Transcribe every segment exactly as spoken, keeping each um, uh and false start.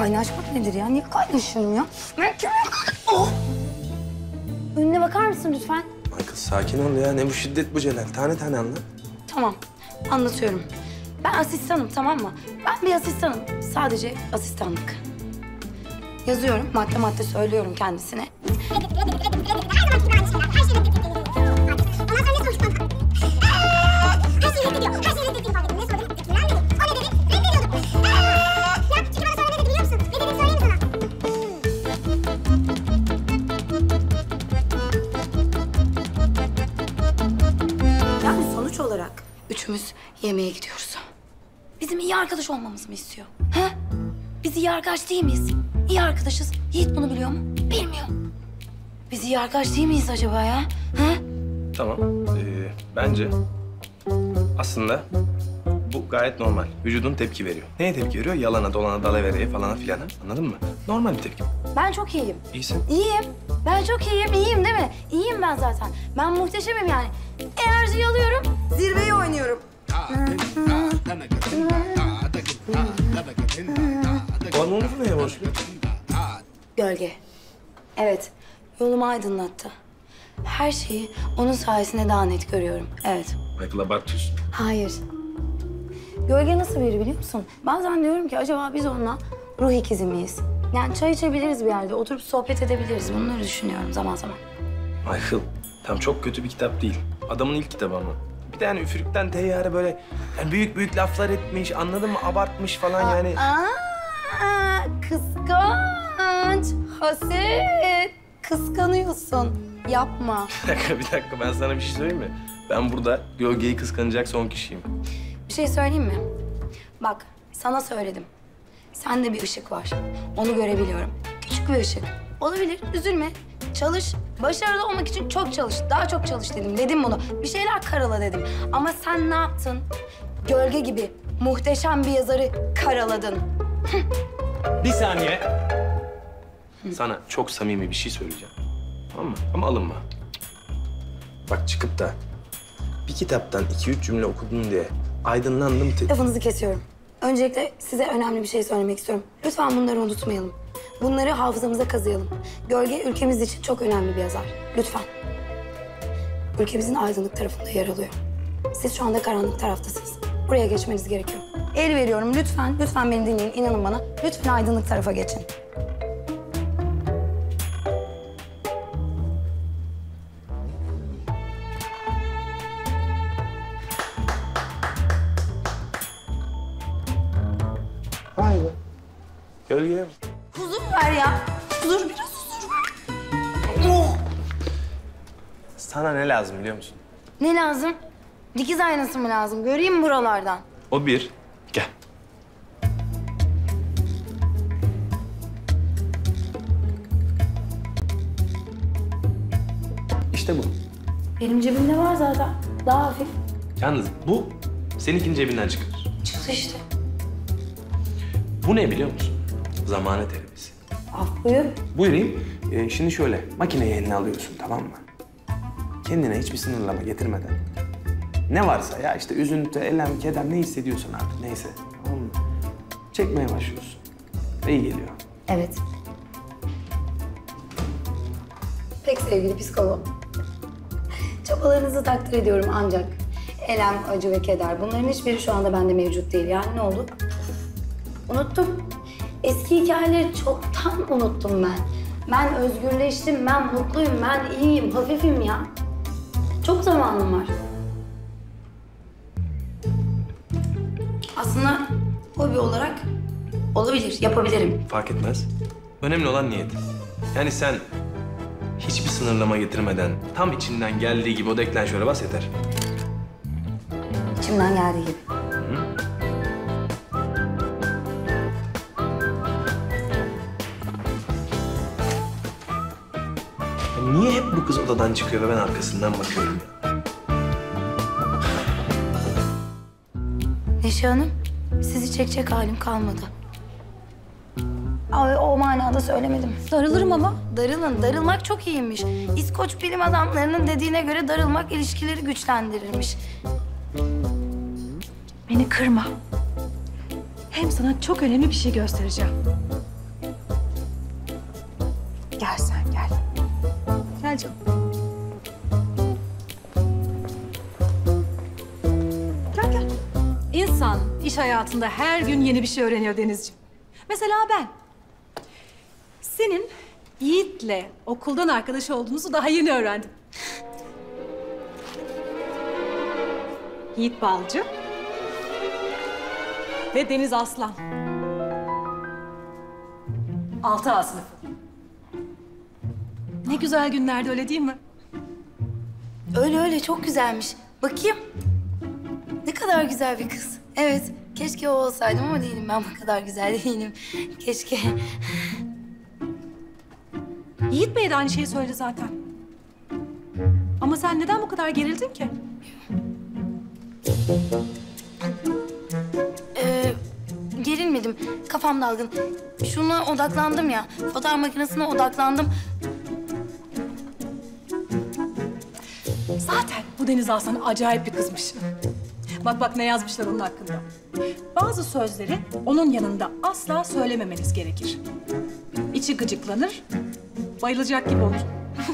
Kaynaşmak nedir ya? Niye kaynaşıyorum ya? Ben kimim? Oh! Önüne bakar mısın lütfen? Michael sakin ol ya. Ne bu şiddet bu Celal? Tane tane anlat. Tamam, anlatıyorum. Ben asistanım, tamam mı? Ben bir asistanım. Sadece asistanlık. Yazıyorum, madde madde söylüyorum kendisine. Yani sonuç olarak üçümüz yemeğe gidiyoruz. Bizim iyi arkadaş olmamızı mı istiyor? Ha? Biz iyi arkadaş değil miyiz? İyi arkadaşız. Yiğit bunu biliyor mu? Bilmiyor. Biz iyi arkadaş değil miyiz acaba ya? Ha? Tamam. Ee, bence aslında bu gayet normal. Vücudun tepki veriyor. Neye tepki veriyor? Yalana, dolana, dalavereye falana filana. Anladın mı? Normal bir tepki. Ben çok iyiyim. İyisin. İyiyim. Ben çok iyiyim. İyiyim değil mi? İyiyim ben zaten. Ben muhteşemim yani. Enerjiyi alıyorum. Zirveyi oynuyorum. O ne oldu neye boş ver? Gölge. Evet. Yolumu aydınlattı. Her şeyi onun sayesinde daha net görüyorum. Evet. Michael abartıyorsun. Hayır. Gölge nasıl biri biliyor musun? Bazen diyorum ki acaba biz onunla ruh ikizi miyiz? Yani çay içebiliriz bir yerde, oturup sohbet edebiliriz. Bunları düşünüyorum zaman zaman. Michael, tam çok kötü bir kitap değil. Adamın ilk kitabı ama. Bir tane üfürükten teyyare böyle yani büyük büyük laflar etmiş, anladın mı? Abartmış falan yani. Aa, kıskanç, haset. Kıskanıyorsun. Yapma. Bir dakika, bir dakika. Ben sana bir şey söyleyeyim mi? Ben burada gölgeyi kıskanacak son kişiyim. Bir şey söyleyeyim mi? Bak, sana söyledim. Sende bir ışık var. Onu görebiliyorum. Küçük bir ışık. Olabilir, üzülme. Çalış. Başarılı olmak için çok çalış. Daha çok çalış dedim. Dedim bunu. Bir şeyler karala dedim. Ama sen ne yaptın? Gölge gibi muhteşem bir yazarı karaladın. Bir saniye. Sana çok samimi bir şey söyleyeceğim. Tamam mı? Ama alınma. Bak çıkıp da bir kitaptan iki üç cümle okudun diye aydınlandım. Lafınızı kesiyorum. Öncelikle size önemli bir şey söylemek istiyorum. Lütfen bunları unutmayalım. Bunları hafızamıza kazıyalım. Gölge ülkemiz için çok önemli bir yazar. Lütfen. Ülkemizin aydınlık tarafında yer alıyor. Siz şu anda karanlık taraftasınız. Buraya geçmeniz gerekiyor. El veriyorum lütfen. Lütfen beni dinleyin. İnanın bana. Lütfen aydınlık tarafa geçin. Vay be. Gölgeye bak. Huzur ver ya. Huzur, biraz huzur ver. Oh! Sana ne lazım biliyor musun? Ne lazım? Dikiz aynası mı lazım? Göreyim mi buralardan? O bir. Gel. İşte bu. Benim cebimde var zaten. Daha hafif. Yalnız bu seninkinin cebinden çıkar. Çıktı işte. Bu ne biliyor musun? Zamane terapisi. Af buyur. Buyurayım. Ee, şimdi şöyle, makineyi eline alıyorsun tamam mı? Kendine hiçbir sınırlama getirmeden. Ne varsa ya işte üzüntü, elem, keder ne hissediyorsun artık neyse. Tamam mı? Çekmeye başlıyorsun. İyi geliyor. Evet. Pek sevgili psikolog. Çabalarınızı takdir ediyorum ancak elem, acı ve keder bunların hiçbiri şu anda bende mevcut değil. Yani ne oldu? Unuttum. Eski hikayeleri çoktan unuttum ben. Ben özgürleştim, ben mutluyum, ben iyiyim, hafifim ya. Çok zamanım var. Aslında hobi olarak olabilir, yapabilirim. Fark etmez. Önemli olan niyet. Yani sen hiçbir sınırlama getirmeden tam içinden geldiği gibi o deklanşöre bas yeter. İçimden geldiği gibi. Ya niye hep bu kız odadan çıkıyor ve ben arkasından bakıyorum ya? Neşe Hanım, sizi çekecek halim kalmadı. Ay, o manada söylemedim. Darılırım ama. Darılın, darılmak çok iyiymiş. İskoç bilim adamlarının dediğine göre darılmak ilişkileri güçlendirirmiş. Beni kırma. Hem sana çok önemli bir şey göstereceğim. Gel sen gel. Gel canım. Gel gel. İnsan iş hayatında her gün yeni bir şey öğreniyor Denizciğim. Mesela ben. Senin Yiğit'le okuldan arkadaş olduğunuzu daha yeni öğrendim. Yiğit Balcı ve Deniz Aslan. Altı A sınıfı. Ne güzel günlerdi, öyle değil mi? Öyle öyle, çok güzelmiş. Bakayım. Ne kadar güzel bir kız. Evet, keşke o olsaydım ama değilim. Ben bu kadar güzel değilim. Keşke. Yiğit Bey de aynı şeyi söyledi zaten. Ama sen neden bu kadar gerildin ki? Ee, gerilmedim. Kafam dalgın. Şuna odaklandım ya. Fotoğraf makinesine odaklandım. Zaten bu Deniz Aslan acayip bir kızmış. Bak bak ne yazmışlar onun hakkında. Bazı sözleri onun yanında asla söylememeniz gerekir. İçi gıcıklanır, bayılacak gibi olur.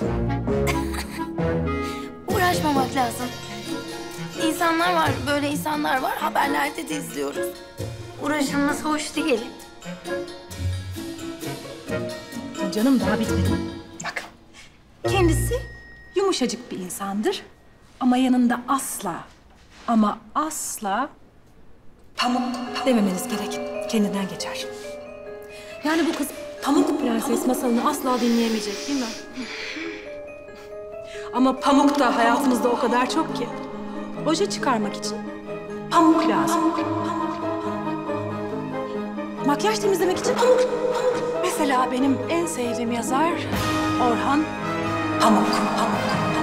Uğraşmamak lazım. İnsanlar var, böyle insanlar var. Haberlerde de izliyoruz. Uğraşılması hoş değil. Canım daha bitmedi. Bak, kendisi yumuşacık bir insandır. Ama yanında asla, ama asla pamuk dememeniz gerek. Kendinden geçer. Yani bu kız Pamuk Prenses masalını asla dinleyemeyecek değil mi? Ama pamuk da hayatımızda o kadar çok ki. Oje çıkarmak için pamuk lazım. Makyaj temizlemek için pamuk. Mesela benim en sevdiğim yazar Orhan Pamuk. Pamuk.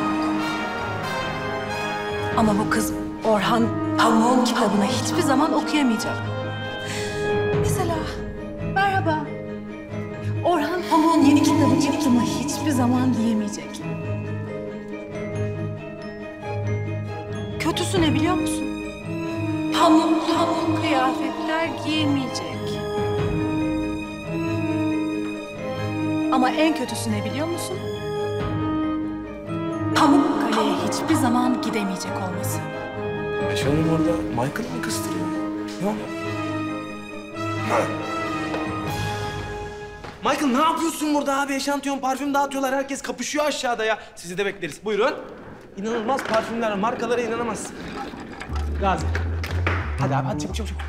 Ama bu kız Orhan Pamuk'un kitabını hiçbir zaman okuyamayacak. Mesela merhaba. Orhan Pamuk'un yeni kitabı çıktı mı hiçbir zaman diyemeyecek. Kötüsü ne biliyor musun? Pamuk pamuk kıyafetler giyemeyecek. Ama en kötüsü ne biliyor musun? Pamukkale'ye hiçbir zaman gidemeyecek olması. Ayşe Hanım orada Michael'ı mı kıstırıyor? Ne oluyor? Ha. Michael ne yapıyorsun burada abi? Eşantiyon parfüm dağıtıyorlar. Herkes kapışıyor aşağıda ya. Sizi de bekleriz. Buyurun. İnanılmaz parfümler, markalara inanamazsın. Gazi. Hadi abi hadi çabuk çabuk. çabuk.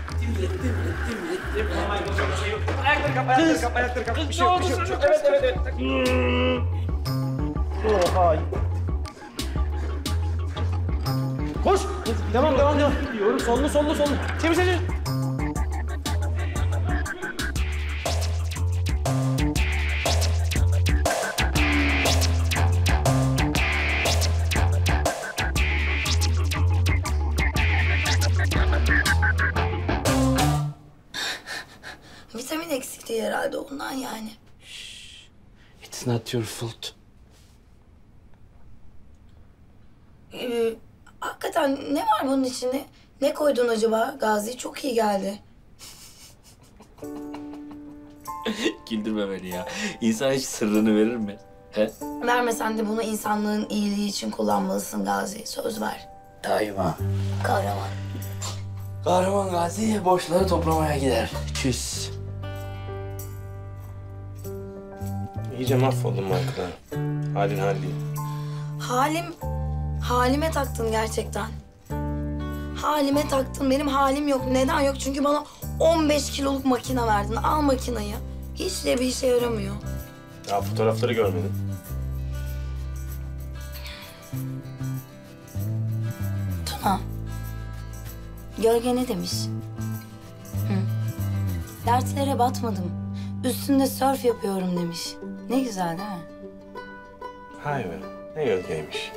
Ayakları kap, ayakları kap, ayakları kap. Bir şey yok, bir şey yok. bir şey yok. Evet, evet, evet. Oha. Koş. Devam, devam, devam. Diyorum. Sollu, sollu, sollu. Çevir, çevir. Vitamin eksikliği herhalde ondan yani. It's not your fault. Ee, hakikaten ne var bunun içinde? Ne koydun acaba Gazi? Çok iyi geldi. Güldürme beni ya. İnsan hiç sırrını verir mi? He? Vermesen de bunu insanlığın iyiliği için kullanmalısın Gazi. Söz ver. Daima. Kahraman. Kahraman Gazi borçları toplamaya gider. Çüss. İyice mahvoldum Michael'a. Halin hal değil. Halim, halime taktın gerçekten. Halime taktın. Benim halim yok. Neden yok? Çünkü bana on beş kiloluk makine verdin. Al makinayı. Hiç de bir işe yaramıyor. Ya fotoğrafları görmedin. Tuna, gölge ne demiş? Hı. Dertlere batmadım. Üstünde sörf yapıyorum demiş. Ne güzel değil mi? Hay be. Ne gölgeymiş.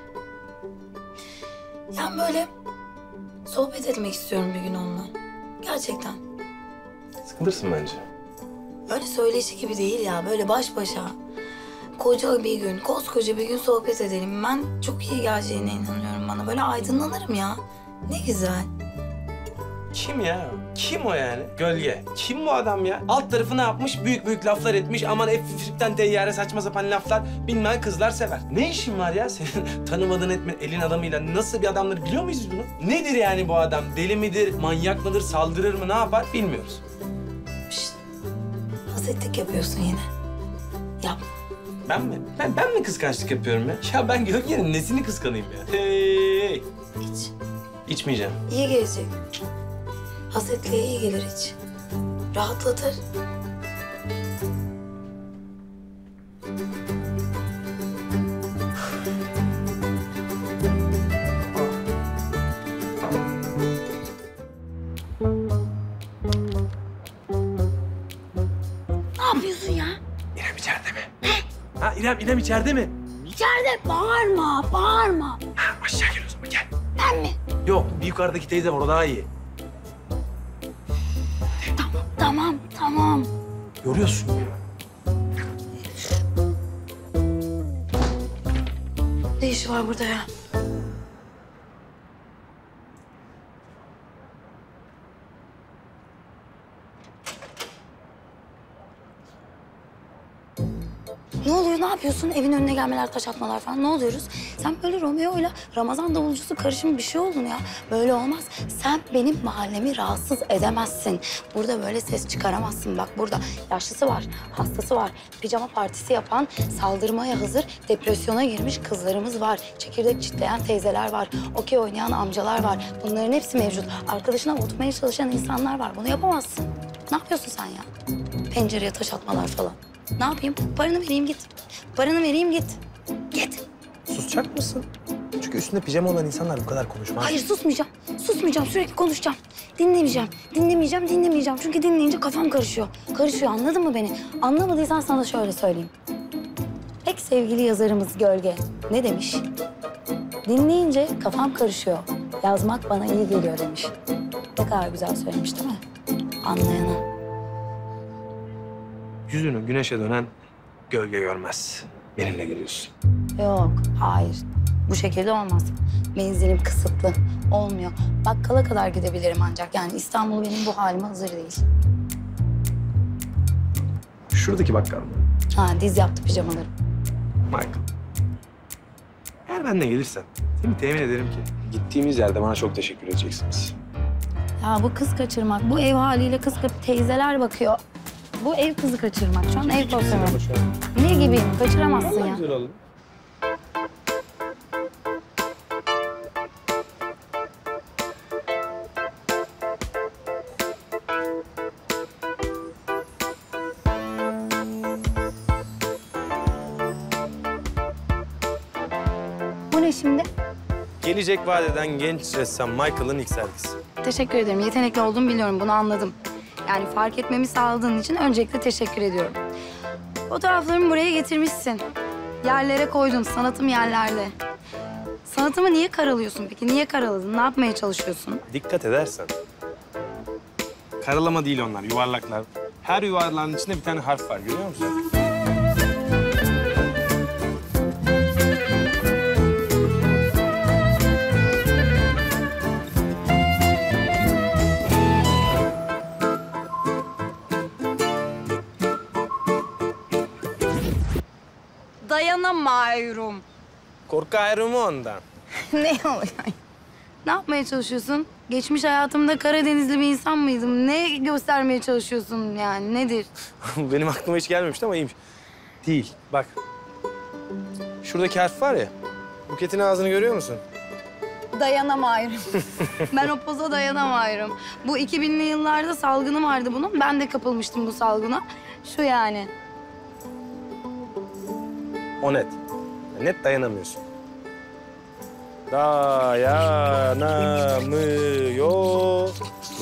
Yani böyle sohbet etmek istiyorum bir gün onunla. Gerçekten. Sıkılırsın bence. Öyle söyleşi gibi değil ya. Böyle baş başa. Koca bir gün, koskoca bir gün sohbet edelim. Ben çok iyi geleceğine inanıyorum bana. Böyle aydınlanırım ya. Ne güzel. Kim ya? Kim o yani? Gölge. Kim bu adam ya? Alt tarafı ne yapmış? Büyük büyük laflar etmiş. Aman F-Flip'ten teyyare saçma sapan laflar. Bilmem kızlar sever. Ne işin var ya senin tanımadığın etme elin adamıyla? Nasıl bir adamları biliyor muyuz biz bunu? Nedir yani bu adam? Deli midir? Manyak mıdır? Saldırır mı? Ne yapar? Bilmiyoruz. Şşt. Hasetlik yapıyorsun yine. Yapma. Ben mi? Ben, ben mi kıskançlık yapıyorum ya? Ya ben Gölge'nin nesini kıskanayım ya? Hey! İç. İçmeyeceğim. İyi gelecek. Hasetliğe iyi gelir iç. Rahatlatır. Ne yapıyorsun ya? İrem içeride mi? Ha İrem, İrem içeride mi? İçeride bağırma, bağırma. Ha aşağı gel o zaman gel. Ben mi? Yok bir yukarıdaki teyze var o daha iyi. Tamam, tamam, tamam. Yoruyorsun. Ne işi var burada ya? Ne oluyor, ne yapıyorsun? Evin önüne gelmeler, taş atmalar falan. Ne oluyoruz? Sen böyle Romeo'yla Ramazan davulcusu karışımı bir şey oldun ya. Böyle olmaz. Sen benim mahallemi rahatsız edemezsin. Burada böyle ses çıkaramazsın. Bak burada yaşlısı var, hastası var. Pijama partisi yapan, saldırmaya hazır, depresyona girmiş kızlarımız var. Çekirdek çitleyen teyzeler var. Okey oynayan amcalar var. Bunların hepsi mevcut. Arkadaşına avutmaya çalışan insanlar var. Bunu yapamazsın. Ne yapıyorsun sen ya? Pencereye taş atmalar falan. Ne yapayım? Paranı vereyim git. Paranı vereyim git. Git. Susacak mısın? Çünkü üstünde pijama olan insanlar bu kadar konuşmaz. Hayır susmayacağım. Susmayacağım. Sürekli konuşacağım. Dinlemeyeceğim. Dinlemeyeceğim, dinlemeyeceğim. Çünkü dinleyince kafam karışıyor. Karışıyor anladın mı beni? Anlamadıysan sana şöyle söyleyeyim. Pek sevgili yazarımız Gölge ne demiş? Dinleyince kafam karışıyor. Yazmak bana iyi geliyor demiş. Ne kadar güzel söylemiş değil mi? Anlayana. Yüzünü güneşe dönen gölge görmez. Benimle geliyorsun. Yok, hayır. Bu şekilde olmaz. Menzilim kısıtlı. Olmuyor. Bakkala kadar gidebilirim ancak. Yani İstanbul benim bu halime hazır değil. Şuradaki bakkal mı? Ha, diz yaptı pijamalarım. Michael. Eğer benimle gelirsen seni temin ederim ki gittiğimiz yerde bana çok teşekkür edeceksiniz. Ya bu kız kaçırmak, bu ev haliyle kız kaçırmak. Teyzeler bakıyor. Bu ev kızı kaçırmak. Şu an ev pozisyonu. Ne gibiyim? Kaçıramazsın ya. Güzel oldu. Bu ne şimdi? Gelecek vadeden genç ressam Michael'ın ilk sergisi. Teşekkür ederim. Yetenekli olduğumu biliyorum. Bunu anladım. Yani fark etmemi sağladığın için öncelikle teşekkür ediyorum. Fotoğraflarımı buraya getirmişsin. Yerlere koydun. Sanatım yerlerde. Sanatımı niye karalıyorsun peki? Niye karaladın? Ne yapmaya çalışıyorsun? Dikkat edersen. Karalama değil onlar, yuvarlaklar. Her yuvarlağın içinde bir tane harf var, görüyor musun? Dayanamıyorum. Korku ayrımı ondan. Ne o yani? Ne yapmaya çalışıyorsun? Geçmiş hayatımda Karadenizli bir insan mıydım? Ne göstermeye çalışıyorsun yani? Nedir? Benim aklıma hiç gelmemişti ama iyiymiş. Değil, bak. Şuradaki harf var ya, Buket'in ağzını görüyor musun? Dayanamıyorum. Ben o poza dayanamıyorum. Bu iki binli yıllarda salgını vardı bunun. Ben de kapılmıştım bu salgına. Şu yani. O net. Net dayanamıyorsun. Dayanamıyorum.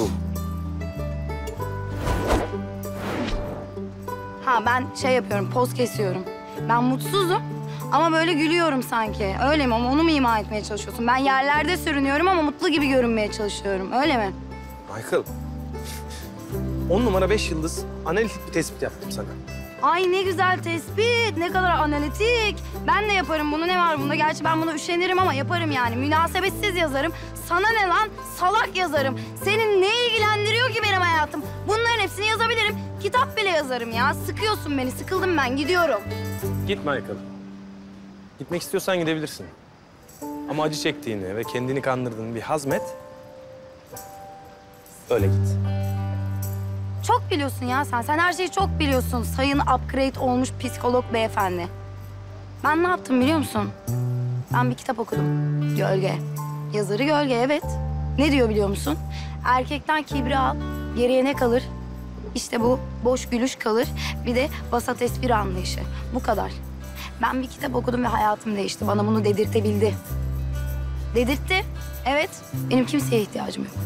Ha ben şey yapıyorum, poz kesiyorum. Ben mutsuzum ama böyle gülüyorum sanki. Öyle mi? Ama onu mu ima etmeye çalışıyorsun? Ben yerlerde sürünüyorum ama mutlu gibi görünmeye çalışıyorum. Öyle mi? Michael, on numara beş yıldız analitik bir tespit yaptım sana. Ay ne güzel tespit, ne kadar analitik. Ben de yaparım bunu, ne var bunda? Gerçi ben buna üşenirim ama yaparım yani. Münasebetsiz yazarım. Sana ne lan? Salak yazarım. Senin ne ilgilendiriyor ki benim hayatım? Bunların hepsini yazabilirim. Kitap bile yazarım ya. Sıkıyorsun beni, sıkıldım ben, gidiyorum. Git Michael. Gitmek istiyorsan gidebilirsin. Ama acı çektiğini ve kendini kandırdığını bir hazmet. Öyle git. Çok biliyorsun ya sen. Sen her şeyi çok biliyorsun. Sayın upgrade olmuş psikolog beyefendi. Ben ne yaptım biliyor musun? Ben bir kitap okudum. Gölge. Yazarı Gölge, evet. Ne diyor biliyor musun? Erkekten kibri al, geriye ne kalır? İşte bu boş gülüş kalır. Bir de vasat espri anlayışı. Bu kadar. Ben bir kitap okudum ve hayatım değişti. Bana bunu dedirtebildi. Dedirtti. Evet. Benim kimseye ihtiyacım yok.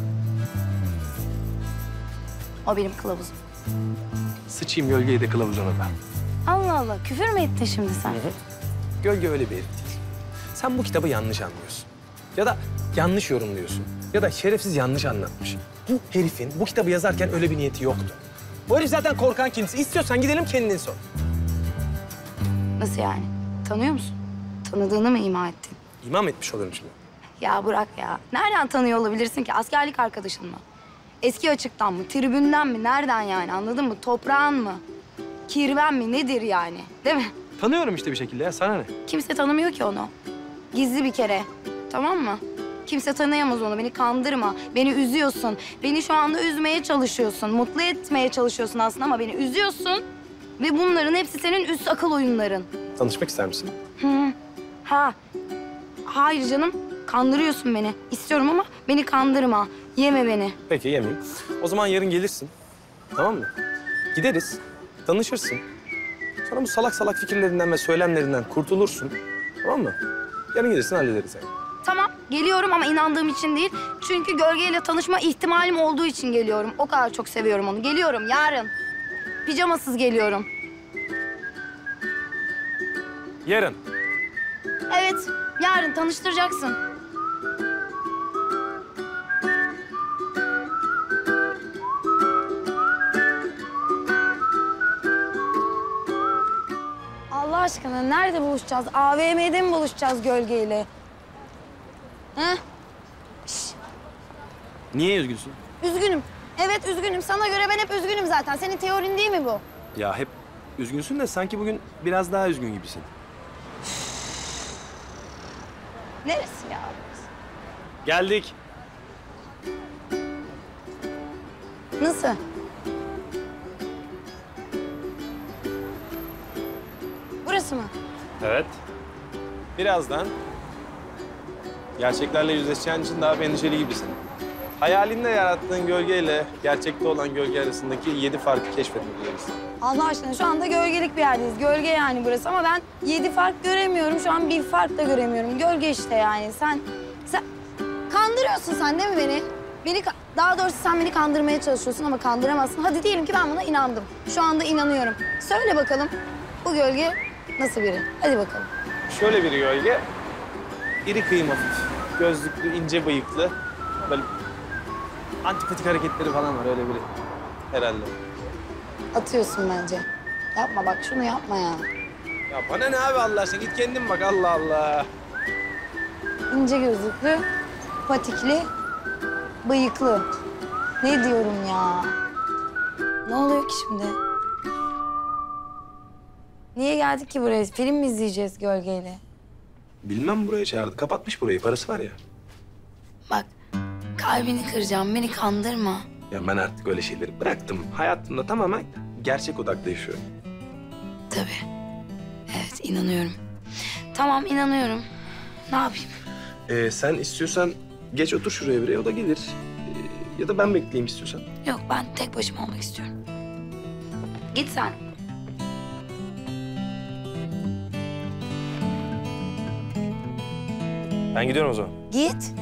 O benim kılavuzum. Sıçayım Gölge'yi de kılavuzuna ben. Allah Allah. Küfür mü ettin şimdi sen? Hı hı. Gölge öyle bir herif değil. Sen bu kitabı yanlış anlıyorsun. Ya da yanlış yorumluyorsun. Ya da şerefsiz yanlış anlatmış. Bu herifin bu kitabı yazarken öyle bir niyeti yoktu. Bu herif zaten korkan kimse. İstiyorsan gidelim kendin sor. Nasıl yani? Tanıyor musun? Tanıdığını mı ima ettin? İmam etmiş olurum şimdi. Ya bırak ya. Nereden tanıyor olabilirsin ki? Askerlik arkadaşın mı? Eski açıktan mı? Tribünden mi? Nereden yani? Anladın mı? Toprağın mı? Kirven mi? Nedir yani? Değil mi? Tanıyorum işte bir şekilde ya. Sana ne? Kimse tanımıyor ki onu. Gizli bir kere. Tamam mı? Kimse tanıyamaz onu. Beni kandırma. Beni üzüyorsun. Beni şu anda üzmeye çalışıyorsun. Mutlu etmeye çalışıyorsun aslında ama beni üzüyorsun. Ve bunların hepsi senin üst akıl oyunların. Tanışmak ister misin? Hı. Ha. Hayır canım. Kandırıyorsun beni. İstiyorum ama beni kandırma. Yeme beni. Peki yemeyeyim. O zaman yarın gelirsin. Tamam mı? Gideriz. Tanışırsın. Sonra bu salak salak fikirlerinden ve söylemlerinden kurtulursun. Tamam mı? Yarın gelirsin hallederiz yani. Tamam, geliyorum ama inandığım için değil. Çünkü Gölge'yle tanışma ihtimalim olduğu için geliyorum. O kadar çok seviyorum onu. Geliyorum yarın. Pijamasız geliyorum. Yarın. Evet, yarın tanıştıracaksın. Allah aşkına nerede buluşacağız? A V M'de mi buluşacağız Gölge'yle? He? Niye üzgünsün? Üzgünüm. Evet üzgünüm. Sana göre ben hep üzgünüm zaten. Senin teorin değil mi bu? Ya hep üzgünsün de sanki bugün biraz daha üzgün gibisin. Neresi ya? Geldik. Nasıl? Burası mı? Evet. Birazdan gerçeklerle yüzleşeceğin için daha bir endişeli gibisin. Hayalinde yarattığın gölgeyle gerçekte olan gölge arasındaki yedi farkı keşfetmeliyiz. Allah aşkına şu anda gölgelik bir yerdeyiz. Gölge yani burası ama ben yedi fark göremiyorum. Şu an bir fark da göremiyorum. Gölge işte yani. Sen, sen kandırıyorsun sen değil mi beni? Beni ka- daha doğrusu sen beni kandırmaya çalışıyorsun ama kandıramazsın. Hadi diyelim ki ben buna inandım. Şu anda inanıyorum. Söyle bakalım bu gölge nasıl biri? Hadi bakalım. Şöyle bir gölge. İri kıyım hafif. Gözlüklü, ince bıyıklı. Böyle antipatik hareketleri falan var öyle biri. Herhalde. Atıyorsun bence. Yapma bak şunu yapma ya. Ya bana ne abi Allah aşkına? Git kendin bak Allah Allah. İnce gözlüklü, patikli, bıyıklı. Ne diyorum ya? Ne oluyor ki şimdi? Niye geldik ki buraya? Film mi izleyeceğiz gölgeyle? Bilmem buraya çağırdı. Kapatmış burayı. Parası var ya. Bak, kalbini kıracağım. Beni kandırma. Ya ben artık öyle şeyleri bıraktım. Hayatımda tamamen gerçek odaklı yaşıyorum. Tabii. Evet, inanıyorum. Tamam, inanıyorum. Ne yapayım? Ee, sen istiyorsan geç otur şuraya bireye, o da gelir. Ee, ya da ben bekleyeyim istiyorsan. Yok, ben tek başıma olmak istiyorum. Git sen. Ben gidiyorum o zaman. Git.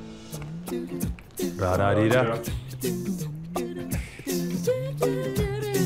Ra ra ri ra.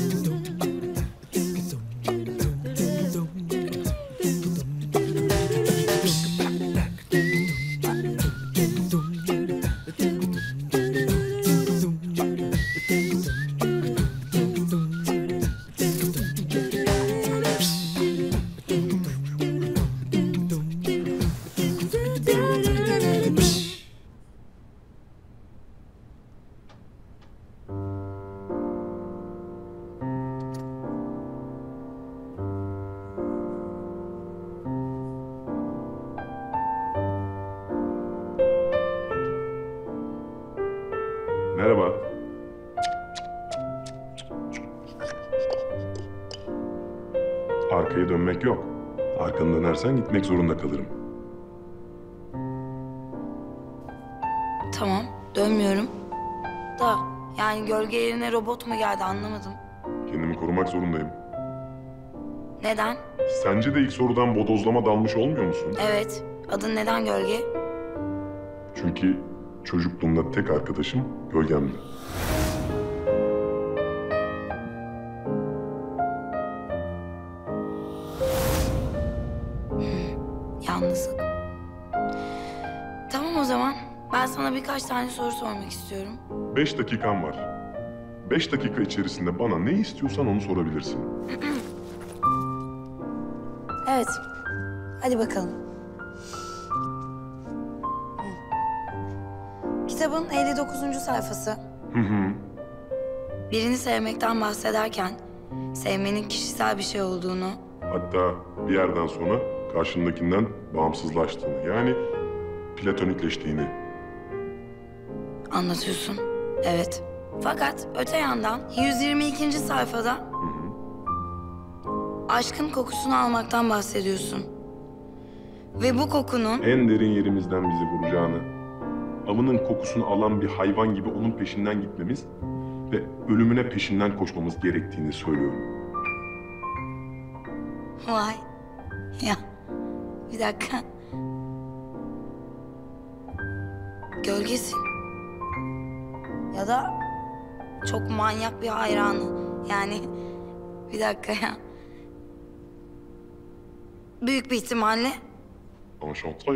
Arkaya dönmek yok. Arkanı dönersen gitmek zorunda kalırım. Tamam, dönmüyorum. Da yani gölge yerine robot mu geldi anlamadım. Kendimi korumak zorundayım. Neden? Sence de ilk sorudan bodozlama dalmış olmuyor musun? Evet, adın neden gölge? Çünkü çocukluğumda tek arkadaşım gölgemdi. Yalnızlık. Tamam o zaman. Ben sana birkaç tane soru sormak istiyorum. Beş dakikan var. Beş dakika içerisinde bana ne istiyorsan onu sorabilirsin. Evet. Hadi bakalım. Hı. Kitabın elli dokuzuncu sayfası. Hı hı. Birini sevmekten bahsederken sevmenin kişisel bir şey olduğunu, Hatta bir yerden sonra karşındakinden bağımsızlaştığını, yani platonikleştiğini. anlatıyorsun. Evet. Fakat öte yandan yüz yirmi ikinci sayfada aşkın kokusunu almaktan bahsediyorsun. Ve bu kokunun En derin yerimizden bizi vuracağını, avının kokusunu alan bir hayvan gibi onun peşinden gitmemiz ve ölümüne peşinden koşmamız gerektiğini söylüyorum. Vay. Ya. Bir dakika. Gölgesin. Ya da çok manyak bir hayranı. Yani bir dakika ya. Büyük bir ihtimalle Enchanté.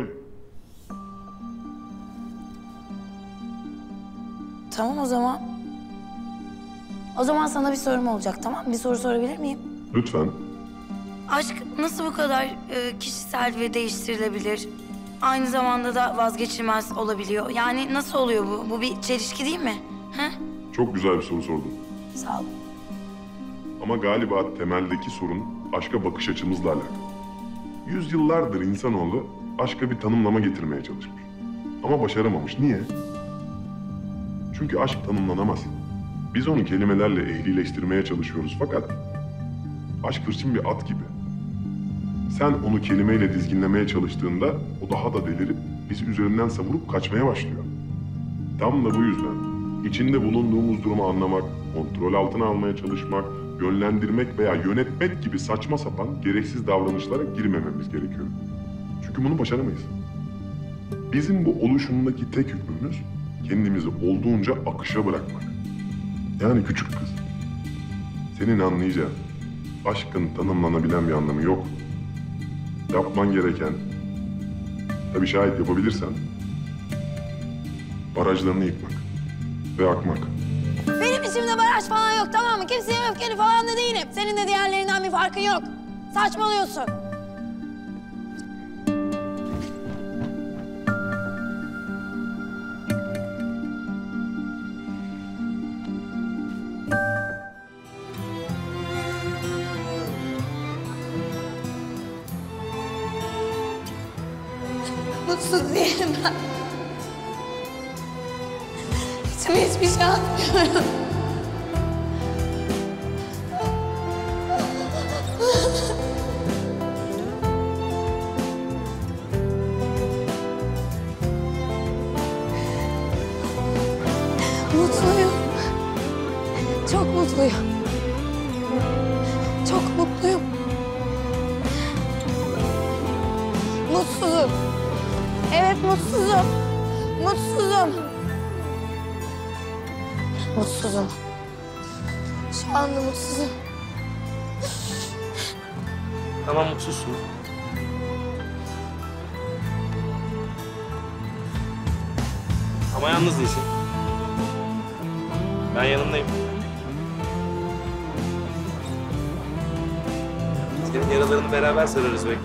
tamam o zaman. O zaman sana bir sorum olacak, tamam mı? Bir soru sorabilir miyim? Lütfen. Aşk nasıl bu kadar e, kişisel ve değiştirilebilir? Aynı zamanda da vazgeçilmez olabiliyor. Yani nasıl oluyor bu? Bu bir çelişki değil mi? He? Çok güzel bir soru sordun. Sağ ol. Ama galiba temeldeki sorun aşka bakış açımızla alakalı. Yüzyıllardır insanoğlu aşka bir tanımlama getirmeye çalışmış. Ama başaramamış. Niye? Çünkü aşk tanımlanamaz. Biz onu kelimelerle ehlileştirmeye çalışıyoruz fakat aşk hırçın bir at gibi. Sen onu kelimeyle dizginlemeye çalıştığında o daha da delirip bizi üzerinden savurup kaçmaya başlıyor. Tam da bu yüzden içinde bulunduğumuz durumu anlamak, kontrol altına almaya çalışmak, yönlendirmek veya yönetmek gibi saçma sapan gereksiz davranışlara girmememiz gerekiyor. Çünkü bunu başaramayız. Bizim bu oluşumdaki tek hükmümüz kendimizi olduğunca akışa bırakmak. Yani küçük kız, senin anlayacağın aşkın tanımlanabilen bir anlamı yok. Yapman gereken, tabii şayet yapabilirsen, barajlarını yıkmak ve akmak. Benim içimde baraj falan yok, tamam mı? Kimseye öfkeli falan da değilim. Senin de diğerlerinden bir farkın yok. Saçmalıyorsun. Mutsuz değilim ben. İçime hiçbir şey atmıyorum. Mutluyum. Çok mutluyum. Çok mutluyum. Mutsuzum. Evet mutsuzum. Mutsuzum. Mutsuzum. Şu anda mutsuzum. Tamam, mutsuzsun. Ama yalnız değilsin. Ben yanındayım. Senin yaralarını beraber sararız belki.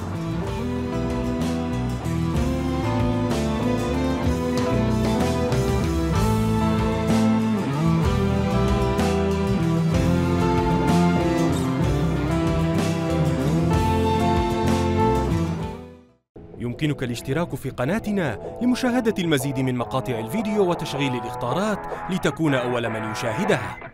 يمكنك الاشتراك في قناتنا لمشاهدة المزيد من مقاطع الفيديو وتشغيل الإخطارات لتكون أول من يشاهدها.